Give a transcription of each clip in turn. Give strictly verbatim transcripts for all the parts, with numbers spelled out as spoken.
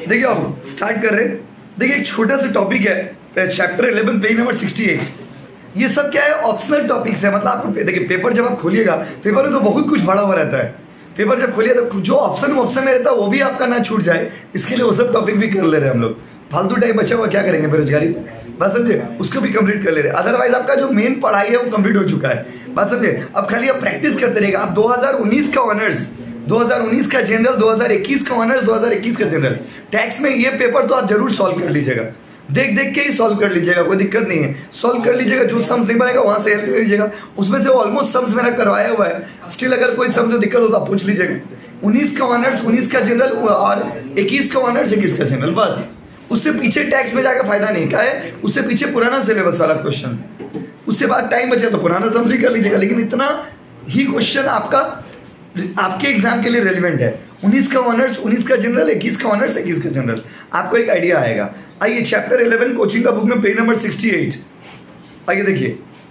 देखिए आप स्टार्ट कर रहे हैं। देखिए एक छोटा सा टॉपिक है chapter eleven page number sixty eight. ये सब क्या है, ऑप्शनल टॉपिक्स है। मतलब आपको देखिए पेपर जब आप खोलिएगा, पेपर में तो बहुत कुछ भरा हुआ रहता है। पेपर जब खोलिए तो जो ऑप्शन ऑप्शन में रहता है वो भी आपका ना छूट जाए, इसके लिए वो सब टॉपिक भी कर ले रहे हैं हम लोग। फालतू टाइम बचा हुआ क्या करेंगे बेरोजगारी में, बात समझे, उसको भी कंप्लीट कर ले रहे हैं। अदरवाइज आपका जो मेन पढ़ाई है वो कंप्लीट हो चुका है, बात समझे। अब खाली आप प्रैक्टिस करते रहेगा। आप दो हज़ार उन्नीस का ऑनर्स, दो हज़ार उन्नीस का जनरल, दो हज़ार इक्कीस का ऑनर्स, दो हज़ार इक्कीस का जनरल, टैक्स में ये पेपर तो आप जरूर सॉल्व कर लीजिएगा। देख देख के ही सॉल्व कर लीजिएगा, कोई दिक्कत नहीं है, सॉल्व कर लीजिएगा। जो सम्स नहीं बनेगा वहां से हेल्प ले लीजिएगा। उसमें से ऑलमोस्ट सम्स मेरा करवाया हुआ है। स्टिल अगर कोई सम्स में दिक्कत हो तो आप पूछ लीजिएगा। उन्नीस का ऑनर्स, उन्नीस का जनरल और इक्कीस का ऑनर्स, इक्कीस का जनरल, बस। उससे पीछे टैक्स में जाकर फायदा नहीं का है। उससे पीछे पुराना सिलेबस वाला क्वेश्चन, उससे बाद टाइम बचे तो पुराना सम्स ही कर लीजिएगा। लेकिन इतना ही क्वेश्चन आपका आपके एग्जाम के लिए रेलिवेंट है। उन्नीस का ऑनर्स, उन्नीस का जनरल, इक्कीस का ऑनर्स, इक्कीस का जनरल, आपको एक आइडिया आएगा। आइए चैप्टर इलेवन कोचिंग का बुक में पेज नंबर सिक्सटी एट, आइए देखिए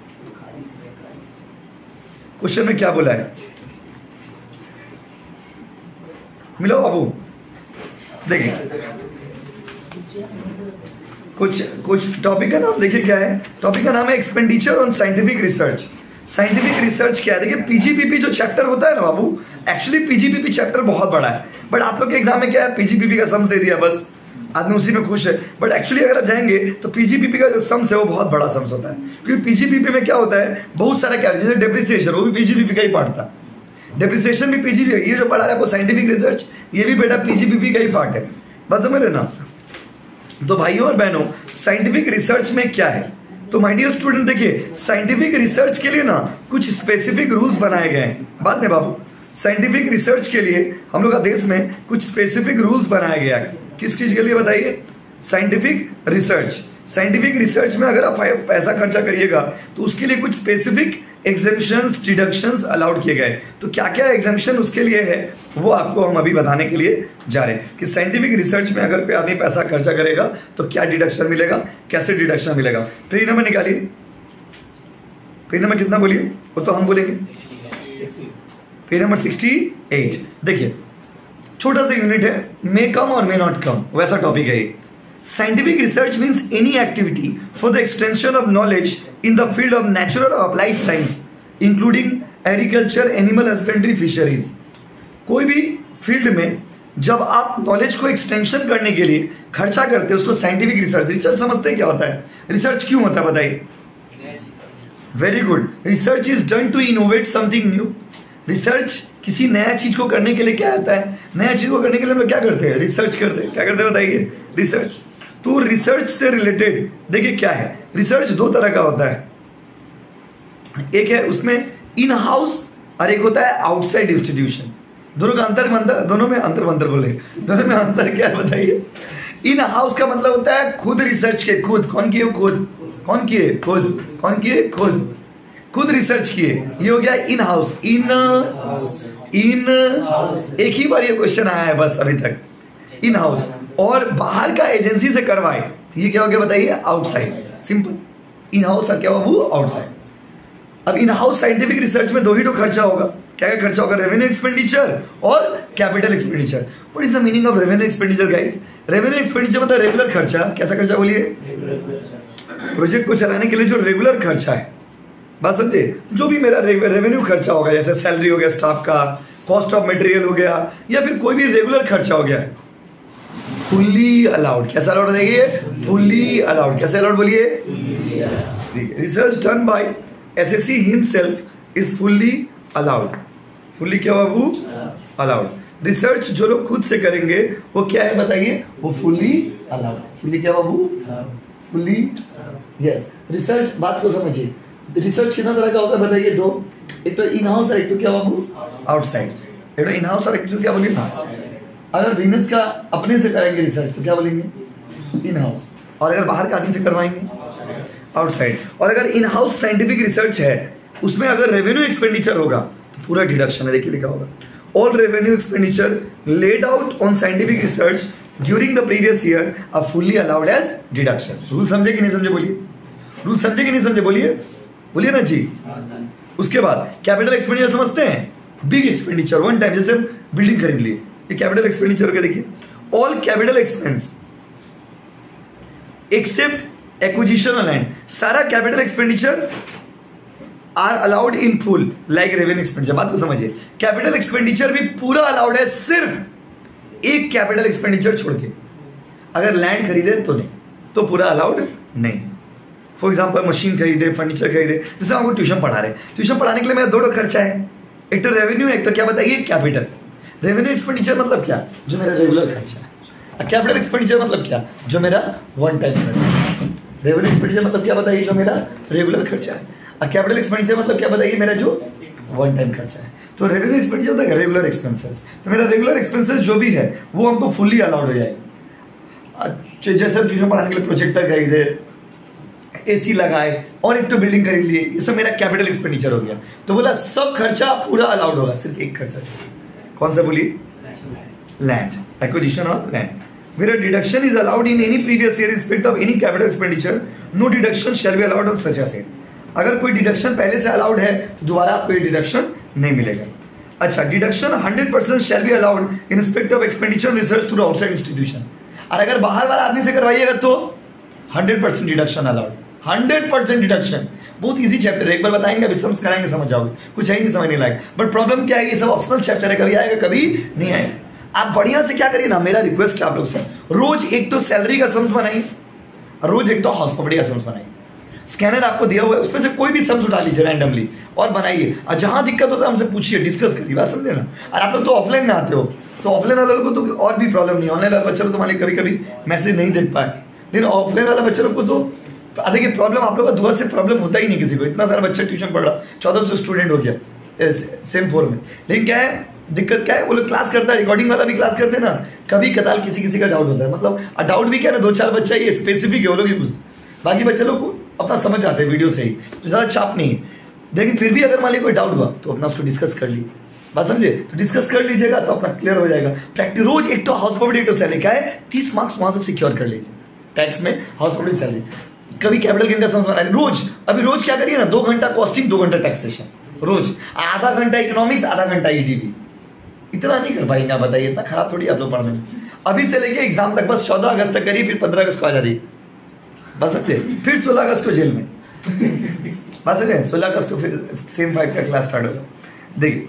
क्वेश्चन में क्या बोला है। मिलो बाबू, देखिए कुछ कुछ टॉपिक का नाम देखिए क्या है। टॉपिक का नाम है expenditure on scientific research. Scientific research क्या है, देखिए पीजीपीपी जो चैप्टर होता है ना बाबू, एक्चुअली पीजीपीपी चैप्टर बहुत बड़ा है। बट आप लोग के एग्जाम में क्या है, पीजीपीपी का सम्स दे दिया, बस आदमी उसी में खुश है। बट एक्चुअली अगर आप जाएंगे तो पीजीपीपी का जो सम्स है वो बहुत बड़ा सम्स होता है। क्योंकि पीजीपीपी में क्या होता है, बहुत सारा क्या, जैसे डेप्रिसिएशन, वो भी पीजीपीपी का ही पार्ट था। डेप्रिसिएशन भी पीजीपीपी, ये जो पढ़ा रहा है वो साइंटिफिक रिसर्च, ये भी बेटा पीजीपीपी का ही पार्ट है, बस समझ लेना। तो भाइयों और बहनों, साइंटिफिक रिसर्च में क्या है, तो माय डियर स्टूडेंट देखिए साइंटिफिक रिसर्च के लिए ना कुछ स्पेसिफिक रूल्स बनाए गए हैं। बात नहीं बाबू, साइंटिफिक रिसर्च के लिए हम लोग का देश में कुछ स्पेसिफिक रूल्स बनाया गया है। किस चीज के लिए बताइए, साइंटिफिक रिसर्च। साइंटिफिक रिसर्च में अगर आप पैसा खर्चा करिएगा तो उसके लिए कुछ स्पेसिफिक एग्जेम्पशंस, डिडक्शंस अलाउड किए गए। तो क्या क्या एग्जेम्पशन उसके लिए है वो आपको हम अभी बताने के लिए जा रहे हैं कि साइंटिफिक रिसर्च में अगर कोई आदमी पैसा खर्चा करेगा तो क्या डिडक्शन मिलेगा, कैसे डिडक्शन मिलेगा। पेज नंबर निकालिए, पेज नंबर कितना बोलिए, वो तो हम बोलेंगे, पेज नंबर सिक्सटी एट। देखिए छोटा सा यूनिट है, मे कम और मे नॉट कम, वैसा टॉपिक है ये। Scientific research means any activity for the extension of knowledge in the field of natural or applied science, including agriculture, animal husbandry, fisheries. कोई भी फील्ड में जब आप नॉलेज को एक्सटेंशन करने के लिए खर्चा करते हैं उसको साइंटिफिक रिसर्च। रिसर्च समझते हैं क्या होता है, रिसर्च क्यों होता है बताइए। Very good, research is done to innovate something new. Research किसी नया चीज को करने के लिए क्या आता है, नया चीज को करने के लिए हम लोग क्या करते हैं, रिसर्च करते हैं। क्या करते हैं बताइए, रिसर्च। तो रिसर्च से रिलेटेड देखिए क्या है, रिसर्च दो तरह का होता है। एक है उसमें इन हाउस और एक होता है आउटसाइड इंस्टीट्यूशन। दोनों का अंतर अंतर दोनों में अंतर अंतर बोले दोनों में अंतर क्या है बताइए। इन हाउस का मतलब होता है खुद रिसर्च के, खुद कौन किए, खुद कौन किए, खुद कौन किए, खुद खुद रिसर्च किए, ये हो गया इन हाउस। इन इन एक ही बार ये क्वेश्चन आया है बस अभी तक, इन हाउस। और बाहर का एजेंसी से करवाए तो ये क्या हो गया बताइए, आउटसाइड। सिंपल, इन हाउस और क्या हुआ वो आउटसाइड। अब इन हाउस साइंटिफिक रिसर्च में दो ही तो खर्चा होगा। क्या क्या खर्चा होगा, रेवेन्यू एक्सपेंडिचर और capital expenditure. What is the meaning of revenue expenditure guys. Revenue expenditure मतलब रेगुलर खर्चा। कैसा खर्चा बोलिए, प्रोजेक्ट को चलाने के लिए जो रेगुलर खर्चा है, बात समझे, जो भी मेरा रेवेन्यू खर्चा होगा, जैसे सैलरी हो गया स्टाफ का, कॉस्ट ऑफ मटेरियल हो गया, या फिर कोई भी रेगुलर खर्चा हो गया, फुल्ली अलाउड। कैसा अलाउड बताइए, फुल्ली अलाउड। कैसे अलाउड बोलिए, research done by SSC himself is fully allowed. Fully क्या बाबू, अलाउड। रिसर्च जो लोग खुद से करेंगे वो क्या है बताइए, वो फुल्ली अलाउड। फुल्ली क्या बाबू, फुल्ली, यस। रिसर्च, बात को समझिए, रिसर्च कितना तरह का होगा बताइए, दो। एक तो इन हाउस और एक तो क्या बाबू, आउटसाइड। एक तो इन हाउस और एक तो क्या बोलेंगे, अगर बिजनेस का अपने से करेंगे रिसर्च तो क्या बोलेंगे, इन हाउस। और अगर बाहर के आदमी से करवाएंगे, आउटसाइड। और अगर इन हाउस साइंटिफिक रिसर्च है उसमें अगर रेवेन्यू एक्सपेंडिचर होगा तो पूरा डिडक्शन है। देखिए लिखा होगा, all revenue expenditure laid out on scientific research during the previous year are fully allowed as deduction. Rule समझे कि नहीं समझे बोलिए, रूल समझे कि नहीं समझे बोलिए, बोलिए ना जी। उसके बाद कैपिटल एक्सपेंडिचर समझते हैं, बिग एक्सपेंडिचर वन टाइम, जैसे बिल्डिंग खरीद ली, ये कैपिटल एक्सपेंडिचर का देखिए। All capital expense except acquisition of land, सारा capital expenditure are allowed in full like revenue expenditure. बात को समझिए, कैपिटल एक्सपेंडिचर भी पूरा अलाउड है, सिर्फ एक कैपिटल एक्सपेंडिचर छोड़ के, अगर लैंड खरीदे तो नहीं, तो पूरा अलाउड नहीं। फॉर एग्जाम्पल मशीन खरीदे, फर्नीचर खरीदे, जैसे आपको ट्यूशन पढ़ा रहे, ट्यूशन पढ़ाने के लिए मेरा दो दो खर्चा है, एक तो रेवेन्यू, एक तो क्या बताइए कैपिटल। रेवेन्यू एक्सपेंडिचर मतलब क्या, जो मेरा रेगुलर खर्चा है। कैपिटल एक्सपेंडिचर मतलब क्या, जो मेरा वन टाइम खर्चा है। रेवेन्यू एक्सपेंडिचर मतलब क्या बताइए, जो मेरा रेगुलर खर्चा है। और कैपिटल एक्सपेंडिचर मतलब क्या बताइए, मेरा जो वन टाइम खर्चा है। तो रेवेन्यू एक्सपेंडिचर होता है रेगुलर एक्सपेंसेस, तो मेरा रेगुलर एक्सपेंसेस जो भी है वो हमको फुल्ली अलाउड हो जाए। जैसे ट्यूशन पढ़ाने के लिए प्रोजेक्टर खरीदे, एसी लगाए और एक तो बिल्डिंग खरीद लिए, ये सब मेरा कैपिटल एक्सपेंडिचर हो गया। तो बोला सब खर्चा पूरा अलाउड होगा, सिर्फ एक खर्चा छोड़। कौन सा बोलिए, land, acquisition of land. Where a deduction is allowed in any previous year in respect of any capital expenditure, no deduction shall be allowed on such asset. अगर कोई डिडक्शन पहले से अलाउड है तो दोबारा आपको ये डिडक्शन नहीं मिलेगा। अच्छा, deduction hundred percent shall be allowed in respect of expenditure research through outside institution. और अगर बाहर वाला आदमी से करवाइएगा तो hundred percent deduction allowed, hundred percent deduction. बहुत इजी चैप्टर है, एक बार बताएंगे, अभी समझ कराएंगे, समझ जाओगे, कुछ है ही नहीं समझने लायक। बट प्रॉब्लम क्या है, ये सब ऑप्शनल चैप्टर है, कभी आएगा कभी नहीं आएगा। आप बढ़िया से क्या करिए ना, मेरा रिक्वेस्ट है आप लोग से, रोज एक तो सैलरी का सम्स बनाइए, रोज एक तो हाउस प्रॉपर्टी का सम्स बनाइए। स्कैनर आपको दिया हुआ है, उसमें से कोई भी सम्स उठा लीजिए रैंडमली और बनाइए, और जहां दिक्कत होता है हमसे पूछिए, डिस्कस करिए, बात समझे ना। और आप लोग तो ऑफलाइन में आते हो, तो ऑफलाइन वाले लोगों को तो और भी प्रॉब्लम नहीं, ऑनलाइन वाले बच्चे लोग तो मान कभी कभी मैसेज नहीं देख पाए, लेकिन ऑफलाइन वाले बच्चे लोग को तो देखिए प्रॉब्लम, आप लोग का दुआ से प्रॉब्लम होता ही नहीं किसी को। इतना सारा बच्चा ट्यूशन पढ़ रहा, चौदह सौ स्टूडेंट हो गया सेम फोर में, लेकिन क्या है दिक्कत क्या है, वो लोग क्लास करता है, रिकॉर्डिंग वाला भी क्लास करते हैं ना, कभी कताल किसी किसी का डाउट होता है। मतलब डाउट भी क्या है ना, दो चार बच्चा ये स्पेसिफिक है, वो लोग ही पूछते, बाकी बच्चे लोग को अपना समझ जाते हैं वीडियो से ही, तो ज़्यादा छाप नहीं है। लेकिन फिर भी अगर मान लीजिए कोई डाउट हुआ तो अपना उसको डिस्कस कर लीजिए, बात समझे, तो डिस्कस कर लीजिएगा तो अपना क्लियर हो जाएगा। प्रैक्टिस रोज एक तो हाउस प्रॉपर्टी, एक तो सैलरी, क्या है तीस मार्क्स वहां से सिक्योर कर लीजिए, टैक्स में हाउस प्रॉपर्टी सैलरी, कभी कैपिटल गेन का समझ बना रोज। अभी रोज क्या करिए ना, दो घंटा कॉस्टिंग, दो घंटा टैक्सेशन रोज, आधा घंटा इकोनॉमिक्स, आधा घंटा ईटीवी। इतना नहीं कर पाएंगे, बताइए, इतना खराब थोड़ी आप लोग पढ़ रहे हैं। अभी से लेके एग्जाम तक बस चौदह अगस्त तक करिए, फिर पंद्रह अगस्त को आजादी, बस समझे, फिर सोलह अगस्त को जेल में, बस समझे, सोलह अगस्त को फिर सेम फाइव का क्लास स्टार्ट होगा। देखिए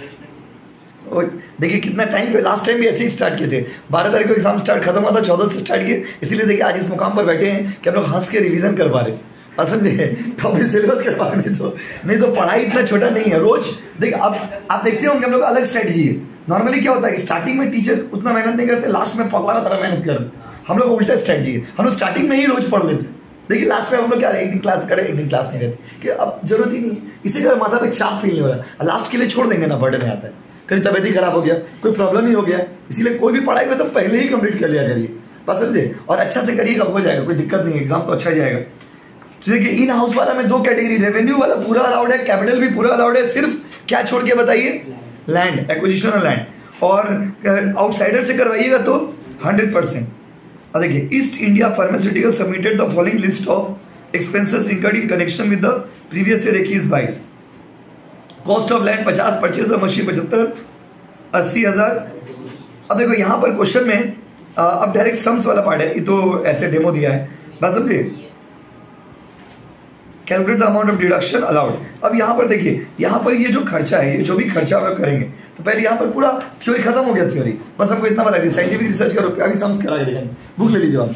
देखिए कितना टाइम पे, लास्ट टाइम भी ऐसे ही स्टार्ट किए थे, बारह तारीख को एग्जाम स्टार्ट खत्म हुआ था, चौदह से स्टार्ट किए, इसीलिए देखिए आज इस मुकाम पर बैठे हैं कि हम लोग हंस के रिवीजन कर पा रहे, समझे, तो अभी सिलेबस कर पा रहे, तो नहीं तो पढ़ाई इतना छोटा नहीं है। रोज देखिए, अब आप देखते होंगे हम लोग अलग स्ट्रेटजी है। नॉर्मली क्या होता है कि स्टार्टिंग में टीचर उतना मेहनत नहीं करते, लास्ट में पगला तरह मेहनत कर, हम लोग उल्टा स्ट्रेटजी है, हम लोग स्टार्टिंग में ही रोज पढ़ लेते, देखिए लास्ट में हम लोग क्या एक दिन क्लास करें, एक दिन क्लास नहीं करें, कि अब जरूरत ही नहीं, इसी कारण माथा पे चाप फील नहीं हो रहा, लास्ट के लिए छोड़ देंगे ना, बर्डन में आता है, कहीं तबियत ही खराब हो गया, कोई प्रॉब्लम ही हो गया, इसीलिए कोई भी पढ़ाई हो तो पहले ही कंप्लीट कर लिया करिए, बस समझे, और अच्छा से करिएगा, हो जाएगा, कोई दिक्कत नहीं, एग्जाम तो अच्छा जाएगा। तो देखिए इन हाउस वाला में दो कैटेगरी, रेवेन्यू वाला पूरा अलाउड है, कैपिटल भी पूरा अलाउड है, सिर्फ क्या छोड़ के बताइए, लैंड, एक्विजिशन ऑफ लैंड, और आउटसाइडर से करवाइएगा तो हंड्रेड परसेंट। और देखिए East India pharmaceutical submitted the following list of expenses incurred in connection with the previous year इक्कीस बाईस। कॉस्ट ऑफ लैंड पचास, परचेज ऑफ मशीन पचहत्तर, अस्सी हजार। अब देखो यहाँ पर क्वेश्चन में आ, अब डायरेक्ट सम्स वाला पार्ट है, ये तो ऐसे डेमो दिया है, बस समझिए, calculate the amount of deduction allowed. अब यहाँ पर देखिए, यहाँ पर ये जो खर्चा है, ये जो भी खर्चा हम लोग करेंगे, तो पहले यहाँ पर पूरा थ्योरी खत्म हो गया, थ्योरी बस हमको इतना बता दीजिए, साइंटिफिक रिसर्च करो, अभी सम्स करा के देखेंगे, बुक ले लीजिए आप,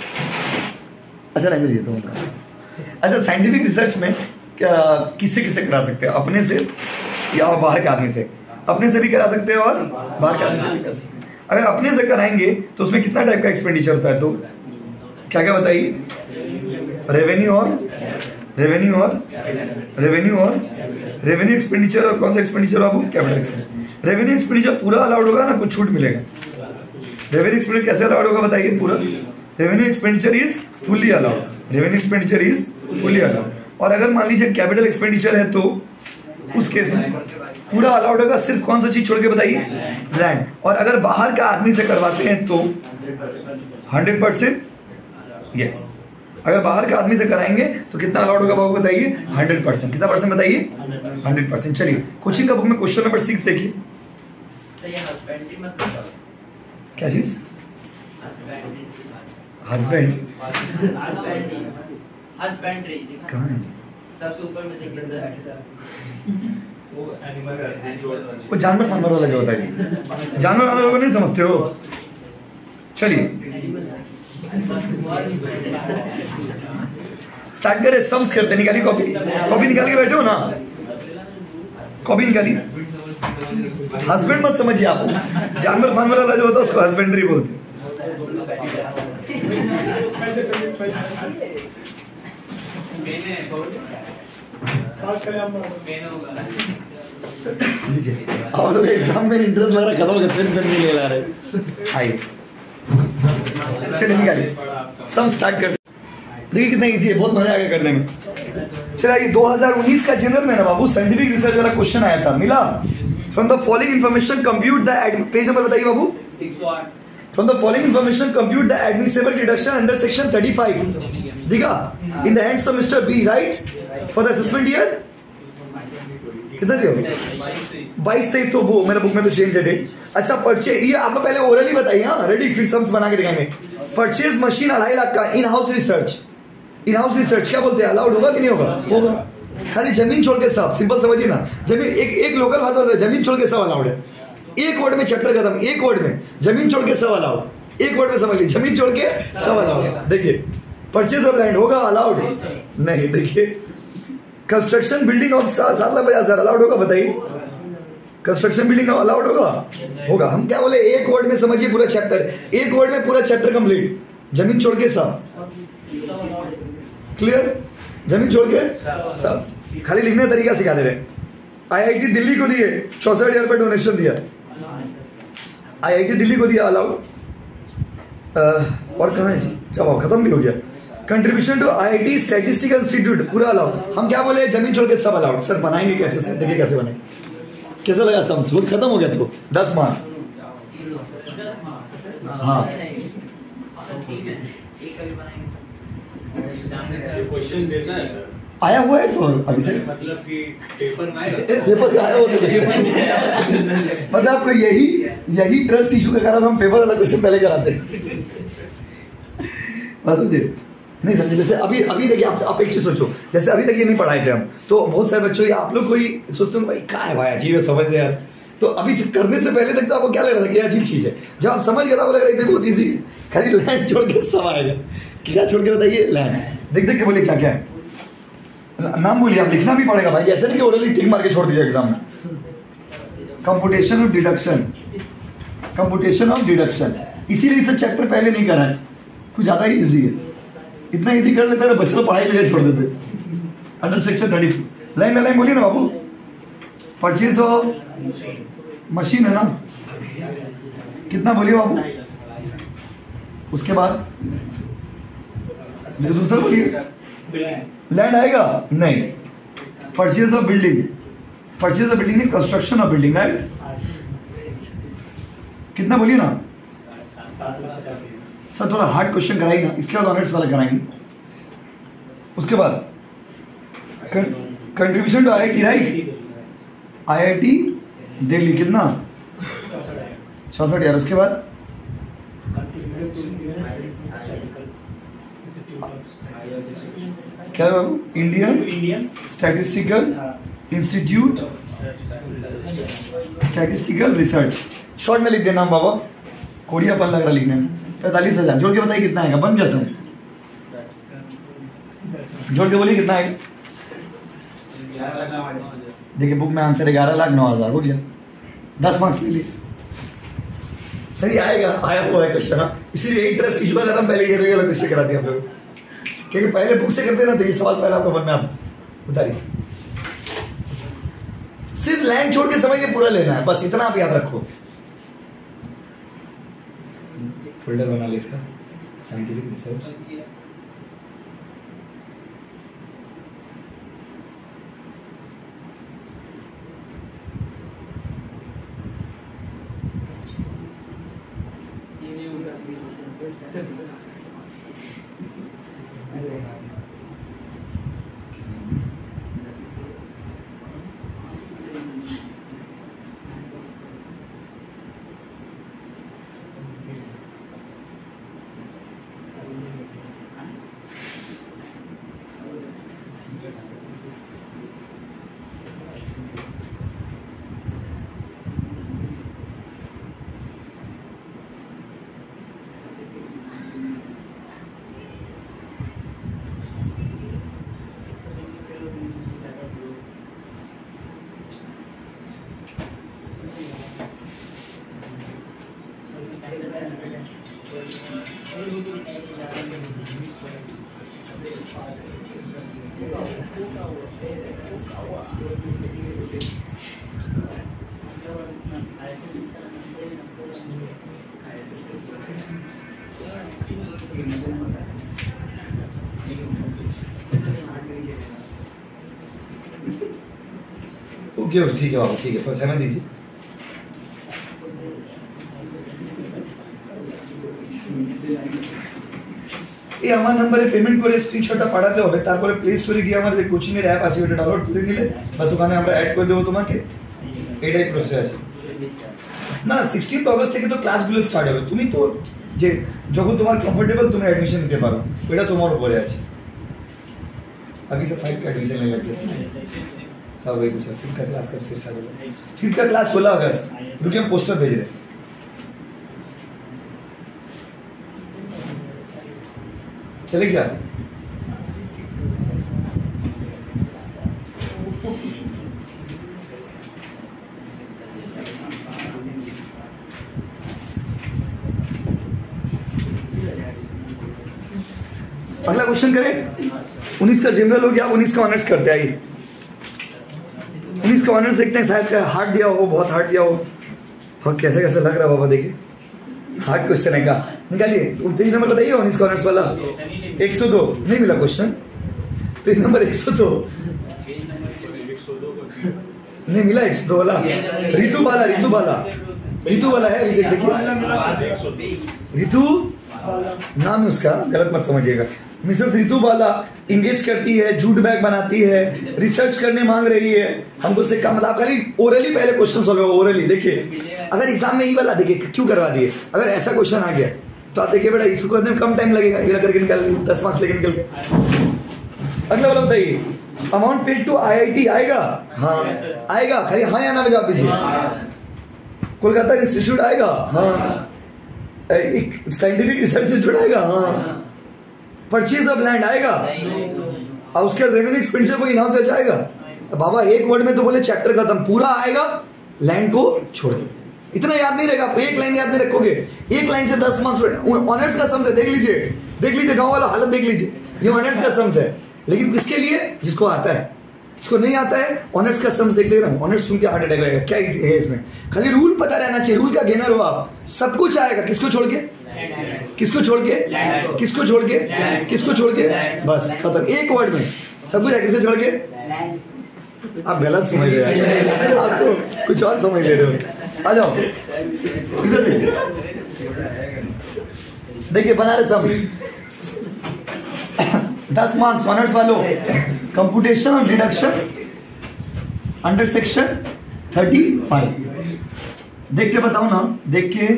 अच्छा लैंग्वेज ये तो उनका। अच्छा साइंटिफिक रिसर्च में क्या किससे किससे करा सकते हैं, अपने से या बाहर के आदमी से, अपने से भी करा सकते हैं और बाहर के आदमी से भी करा सकते हैं। अगर अपने से कराएंगे तो उसमें कितना टाइप का एक्सपेंडिचर होता है, तो क्या क्या बताइए, रेवेन्यू और रेवेन्यू और रेवेन्यू और रेवेन्यू एक्सपेंडिचर, और कौन सा एक्सपेंडिचर आपको, कैपिटल एक्सपेंडिचर। रेवेन्यू एक्सपेंडिचर पूरा अलाउड होगा ना, कुछ छूट मिलेगा, रेवेन्यू एक्सपेंडिचर कैसे अलाउड होगा बताइए, पूरा revenue expenditure is fully allowed, revenue expenditure is fully allowed. और अगर मान लीजिए कैपिटल एक्सपेंडिचर है तो उस केस में पूरा अलाउड होगा, सिर्फ कौन सा चीज छोड़ के बताइए, लैंड। और अगर बाहर का आदमी से करवाते हैं तो हंड्रेड परसेंट यस, अगर बाहर के आदमी से कराएंगे तो कितना अलाउड होगा बाबू बताइए, हंड्रेड परसेंट। कितना परसेंट बताइए, हंड्रेड परसेंट। चलिए कोचिंग का बुक में क्वेश्चन नंबर सिक्स देखिए, क्या चीज, हस्बैंड हस्बैंडरी कहाँ है जी? सबसे ऊपर में देखिए सर। वो एनिमल वो जानवर फार्मर वाला जो होता है जी, जानवर वाले लोग नहीं समझते हो। चलिए स्टार्ट करें, सम्स करते। निकाली कॉपी, कॉपी निकाल के बैठे हो ना, कॉपी निकाली। हस्बैंड मत समझिए आप, जानवर फार्मर वाला जो होता है उसको हस्बैंडरी बोलते हैं। आप लोग एग्जाम में इंटरेस्ट लग रहा है, खत्म करते हैं, नहीं ले ला रहे। आइए चलिए निकालिए, सम स्टार्ट कर। देखिए कितना इजी है, बहुत मजा आएगा करने में। चलिए दो हज़ार उन्नीस का जनरल में ना बाबू साइंटिफिक रिसर्च वाला क्वेश्चन आया था, मिला। From the following information compute the, page number बताइए बाबू। From the following information compute the admissible deduction under section thirty five, देखा, in the hands of mister B, right, for the assessment year कितना दिया? बाईस तेईस। तो वो मेरा बुक में तो चेंज है डेट। अच्छा परचे, ये आप लोग पहले ओरली बताइए, हाँ रेडी, फिर सम्स बना के दिखाएंगे। परचेज मशीन अढ़ाई लाख का, in house research, in house research क्या बोलते हैं, अलाउड होगा कि नहीं होगा? होगा। खाली जमीन छोड़ के सब, सिंपल समझिए ना, जमीन एक एक लोकल भाषा से जमीन छोड़ के सब अलाउड है। एक वर्ड में चैप्टर खत्म, एक वर्ड में जमीन छोड़ के सब अलाउड, एक वर्ड में समझ लीजिए, जमीन छोड़ के सब अलाउड। देखिए परचेज ऑफ लैंड होगा अलाउड नहीं, देखिए कंस्ट्रक्शन बिल्डिंग ऑफ सात लाख पचास हजार अलाउड होगा, बताइए कंस्ट्रक्शन बिल्डिंग अलाउड होगा? होगा। हम क्या बोले, एक वर्ड में समझिए पूरा चैप्टर, एक वर्ड में पूरा चैप्टर कंप्लीट, जमीन छोड़ के सब, क्लियर, जमीन छोड़ के सब, खाली लिखने का तरीका सिखा दे रहे। आईआईटी दिल्ली को दिए चौसठ हजार रुपये डोनेशन दिया, आईआईटी दिल्ली को दिया अलाउड। और कहाँ है जी, जवाब खत्म भी हो गया। Contribution to IIT statistical institute पूरा अलाउड। हम क्या बोले, जमीन छोड़ के सब अलाउड। सर बनाएंगे कैसे सर, देखिए कैसे बने, कैसा लगा सम्स, वो खत्म हो गया तो दस मार्क्स। हाँ क्वेश्चन देना है सर, आया हुआ है तो अभी से, मतलब कि पेपर में आएगा, पेपर आया हुआ तो पता आपको, यही यही ट्रस्ट इशू के कारण हम पेपर वाला क्वेश्चन पहले कराते हैं। बात समझे नहीं समझे? जैसे अभी अभी देखिए, आप आप एक चीज सोचो, जैसे अभी तक ये नहीं पढ़ाए थे हम, तो बहुत सारे बच्चों, आप लोग कोई सोचते हो भाई क्या है भाई अजीब है, समझ यार, तो अभी से करने से पहले तक तो आपको क्या लग रहा था कि अजीब चीज है, जब आप समझ गए तो आपको लग रहा है बहुत ईजी है, खाली लैंड छोड़ के सब आएगा। क्या छोड़ के बताइए, लैंड। देख देख के बोलिए क्या क्या है, नाम बोलिए, आप लिखना भी पड़ेगा भाई, जैसे नहीं कि ओरली टिक मार के छोड़ दीजिए एग्जाम में। Computation of deduction, computation of deduction, इसीलिए इसे चैप्टर पहले नहीं करा है, कुछ ज्यादा ही इजी है। इतना इजी कर लेते हैं बच्चे तो पढ़ाई लिखाई छोड़ देते। अंडर सेक्शन थर्टी लाइन में लाइन बोलिए ना बाबू। परचेज ऑफ मशीन है ना, कितना बोलिए बाबू। उसके बाद दूसरा बोलिए, लैंड आएगा नहीं। Purchase of building, purchase of building नहीं, कंस्ट्रक्शन ऑफ बिल्डिंग, राइट। कितना बोलिए ना सर, थोड़ा हार्ड क्वेश्चन कराइए ना, इसके बाद ऑनर्स वाला कराएंगे। उसके बाद contribution to IIT, right, IIT Delhi कितना, चौसठ हजार। उसके बाद क्या बाबू, Indian Indian statistical institute statistical research, short में लिख देना बाबा, कोरियापन लग रहा लिखने में। पैंतालीस हजार जोड़ के बताइए कितना आएगा, बन गया सेंस, जोड़ के बोलिए कितना आएगा। देखिए बुक में आंसर ग्यारह लाख नौ हजार हो गया, दस मार्क्स ले लिए। सही आएगा, आया हुआ है क्वेश्चन, इसीलिए इंटरेस्ट इशू अगर हम पहले ये वाला क्वेश्चन करा दिया हम लोग, क्योंकि पहले बुक से करते ना तो ये सवाल पहले आपको मन में आप बताइए। सिर्फ लैंड छोड़ के समझिए, पूरा लेना है, बस इतना आप याद रखो। फोल्डर बना ले इसका, साइंटिफिक रिसर्च। ओके ठीक है बाबू, ठीक है, थोड़ा समय दीजिए। এই আমার নম্বরে পেমেন্ট করে স্ক্রিনশটটা পাঠাতে হবে, তারপরে প্লে স্টোরে গিয়ে আমাদের কোচিং এর অ্যাপ আছে, ওটা ডাউনলোড করে নিলে বাস ওখানে আমরা অ্যাড করে দেবো তোমাকে। এটাই প্রসেস আছে না। সিক্সটিন্থ অগস্ট থেকে তো ক্লাসগুলো স্টার্ট হবে, তুমি তো যে যখন তোমার কমফোর্টেবল তুমি অ্যাডমিশন নিতে পারো, ওটা তোমার উপরে আছে। अभी से फाइव का एडमिशन नहीं लगते सब वही कुछ है। फिफ्थ का क्लास कब से स्टार्ट होगा? फिफ्थ का क्लास सोलह अगस्त। रुकिए हम पोस्टर भेज रहे हैं। चले क्या? अगला क्वेश्चन करें। उन्नीस का जनरल हो गया, उन्नीस का ऑनर्स करते आइए। उन्नीस का ऑनर्स देखते हैं, शायद का हार्ड दिया हो, बहुत हार्ड दिया हो। बहुत कैसे कैसे लग रहा है बाबा, देखिए हार्ड क्वेश्चन है का। निकालिए पेज नंबर बताइए उन्नीस का ऑनर्स वाला। एक सौ दो नहीं मिला क्वेश्चन, पेज नंबर एक सौ दो नहीं मिला। एक सौ दो वाला रितु बाला, रितु बाला रितु वाला है। अभिषेक देखिए, रितु नाम है उसका, गलत मत समझिएगा। मिसेस रितु बाला इंगेज करती है, जूट बैग बनाती है, रिसर्च करने मांग रही है हमको से कम। मतलब खाली ओरली पहले क्वेश्चन सॉल्व होगा, ओरली। देखिए अगर एग्जाम में ये वाला देखिए क्यों करवा दिए, अगर ऐसा क्वेश्चन आ गया तो आप देखिए बेटा इसको करने में कम टाइम लगेगा, ये करके निकाल दस मार्क्स लेके निकल के। अगला वाला बताइए, अमाउंट पेड टू आईआईटी आएगा? हाँ आएगा, खाली हाँ या ना में जवाब दीजिए। कोलकाता इंस्टीट्यूट आएगा? हाँ। एक साइंटिफिक रिसर्च इंस्टीट्यूट आएगा? हाँ। परचेज ऑफ लैंड आएगा? और उसके बाद रेवेन्यू एक्सपेंडिचर को इनहाउस से आएगा? बाबा एक वर्ड में तो बोले चैप्टर खत्म, पूरा आएगा लैंड को छोड़ के। इतना याद नहीं रहेगा, एक लाइन याद नहीं रखोगे, एक लाइन से दस मार्क्स। ऑनर्स का सम्स है, देख लीजिए देख लीजिए गांव वाला हालत देख लीजिए, ये ऑनर्स का सम्स है। लेकिन किसके लिए? जिसको आता है। जिसको नहीं आता है ऑनर्स का सम्स देख लेना, ऑनर्स सुन के हार्ट अटैक आएगा। क्या है इसमें? खाली रूल पता रहना चाहिए, रूल का गेनर हो आप, सब कुछ आएगा। किसको छोड़ के? किसको छोड़ के? किसको छोड़ के? किसको छोड़ के? बस खत्म, एक वर्ड में सब कुछ है। किसको छोड़ के? आप गलत समझ रहे हैं, आप तो कुछ और समझ ले रहे हो। आ जाओ इधर देखिए, बना रहे सम्स। दस मार्क्स ऑनर्स वालों, कंप्यूटेशन और deduction under section thirty five. देख के बताओ ना, देख के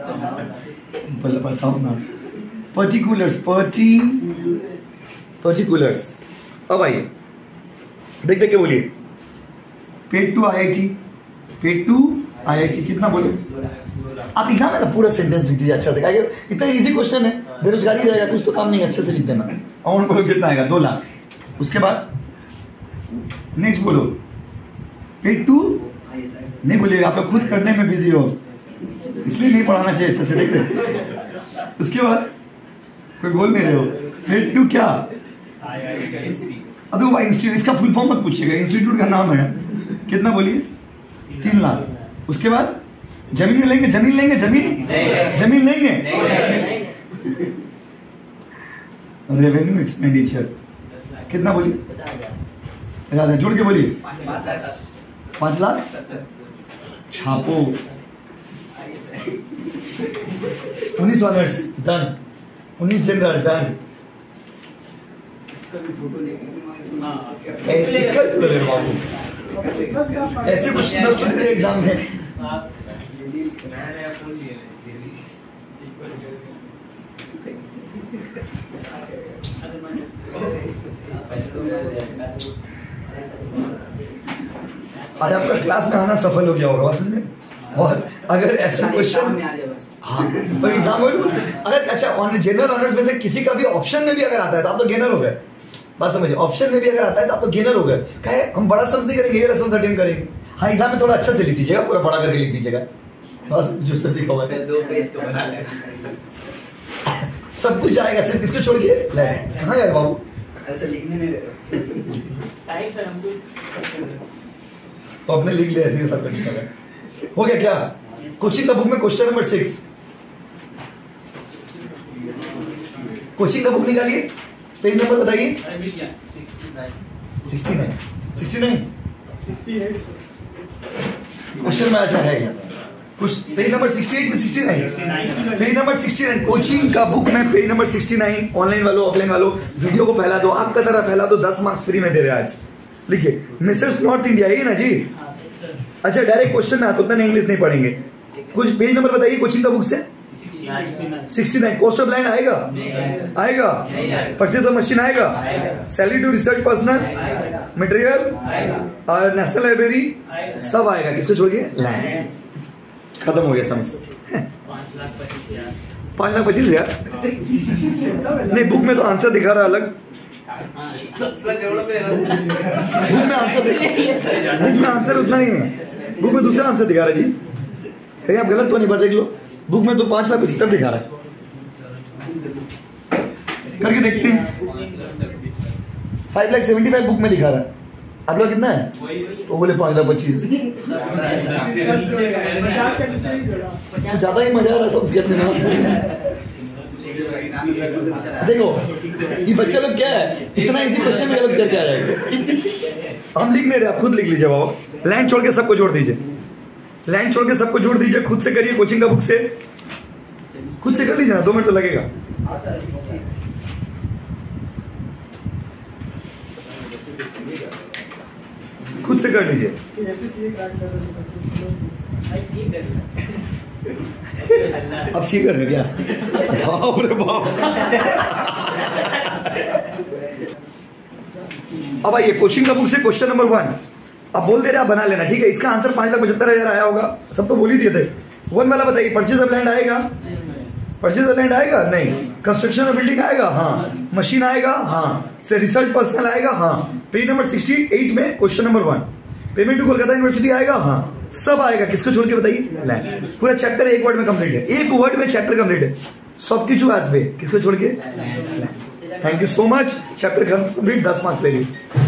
बताओ ना। पर्टिकुलर्स, पर्टी पर्टिकुलर्स। अब आइए देख देख के बोलिए। Paid to IIT, paid to IIT कितना बोले आप? एग्जाम में ना पूरा सेंटेंस लिख दीजिए अच्छा से, इतना इजी क्वेश्चन है। बेरोजगारी रहेगा, कुछ तो काम नहीं, अच्छे से लिख देना। अमाउंट बोलो कितना आएगा? दो लाख। उसके बाद नेक्स्ट बोलो, पेड टू नहीं बोलिएगा, आप लोग खुद करने में बिजी हो इसलिए नहीं पढ़ाना चाहिए अच्छे से, देख रहे। उसके बाद कोई बोल नहीं रहे हो, पेड टू क्या? अब भाई इंस्टीट्यूट, इसका फुल फॉर्म मत पूछिएगा, इंस्टीट्यूट का नाम है। कितना बोलिए? तीन लाख। उसके बाद जमीन में लेंगे, जमीन लेंगे, जमीन जमीन लेंगे। रेवेन्यू एक्सपेंडिचर कितना बोलिए? जोड़ के बोलिए। पांच लाख। छापो। उन्नीस ऑनर्स डन, उन्नीस जनरल डन। इसका भी फोटो ले लो बाबू, ऐसे कुछ दस तो तेरे एग्जाम है। आज आपका क्लास में आना सफल हो गया होगा, बात समझे? और अगर ऐसा क्वेश्चन हाँ तो एग्जाम हो, अगर अच्छा जनरल ऑनर्स में से किसी का भी ऑप्शन में भी अगर आता है तो आप तो गेनर हो गए। बात समझिए, ऑप्शन में भी अगर आता है तो आप तो गेनर हो गए। कहे हम बड़ा सम्स नहीं करेंगे, ये सम्स अटेम्प्ट करेंगे। हाँ एग्जाम में थोड़ा अच्छा से लिख दीजिएगा, पूरा बड़ा करके लिख दीजिएगा, बस जो सब लिखा हुआ है। सब कुछ आएगा, सिर्फ किसको छोड़ के लैंड। कहाँ यार बाबू, ऐसे लिखने नहीं दे टाइप सर हमको तो आपने लिख लिया ऐसे सब कुछ हो गया क्या। कोचिंग का बुक में क्वेश्चन नंबर सिक्स, कोचिंग का बुक निकालिए, पेज नंबर बताइए। Sixty nine sixty nine question में अच्छा है कुछ, पेज नंबर सिक्सटी एट में sixty nine, page number sixty nine coaching का बुक में page number sixty nine. Online वालों ऑफलाइन वालों वीडियो को फैला दो, आपका तरह फैला दो, दस मार्क्स फ्री में दे रहे हैं आज। लिखिए मिसेस नॉर्थ इंडिया, ये ना जी। अच्छा डायरेक्ट क्वेश्चन में आता, उतना इंग्लिश नहीं पढ़ेंगे। कुछ पेज नंबर बताइए कोचिंग का बुक से। Sixty nine cost of land आएगा, आएगा। परचेज ऑफ मशीन आएगा, salary to research personal, material और नेशनल लाइब्रेरी सब आएगा। किसको छोड़ के लैंड। खत्म हो गया समझ। पाँच लाख पच्चीस हजार नहीं, बुक में तो आंसर दिखा रहा अलग। बुक में आंसर बुक में आंसर उतना नहीं है, बुक में दूसरा आंसर दिखा रहा है जी। कहीं आप गलत तो नहीं, पर देख लो बुक में तो पांच लाख पचहत्तर दिखा रहा है, करके देखते हैं। Five lakh seventy five book में दिखा रहा है, आप लोग कितना है तो बोले पाँच लाख पच्चीस। ज्यादा ही मजा आ रहा है सब करने में। देखो ये बच्चे लोग क्या है, इतना इजी क्वेश्चन में गलत करके आ जाएगा। हम लिख नहीं रहे, आप खुद लिख लीजिए बाबा। लैंड छोड़ के सबको जोड़ दीजिए, लैंड छोड़ के सबको जोड़ दीजिए, खुद से करिए। कोचिंग का बुक से खुद से कर लीजिए ना, दो मिनट तो लगेगा। खुद से कर लीजिए। अब सी कर रहे क्या, बाप रे बाप। अब आइए कोचिंग का बुक से क्वेश्चन नंबर वन। अब बोल दे रहे आप बना लेना, ठीक है। इसका आंसर पांच लाख पचहत्तर हजार आया होगा, सब तो बोल ही दिए थे। वन वाला बताइए, परचेज ऑफ लैंड आएगा, परचेज ऑफ लैंड आएगा नहीं। कंस्ट्रक्शन ऑफ बिल्डिंग आएगा, हाँ। मशीन आएगा, हाँ। से रिसर्च पर्सनल आएगा, हाँ। पेज नंबर सिक्सटी एट में question number one. Payment to Kolkata university आएगा, हाँ। सब आएगा, किसको छोड़ के बताइए लैंड। पूरा चैप्टर एक वर्ड में कंप्लीट है, एक वर्ड में चैप्टर कंप्लीट है। सबकी चू आज पे किसको छोड़ के land. Thank you so much, chapter complete, दस मार्क्स ले ली।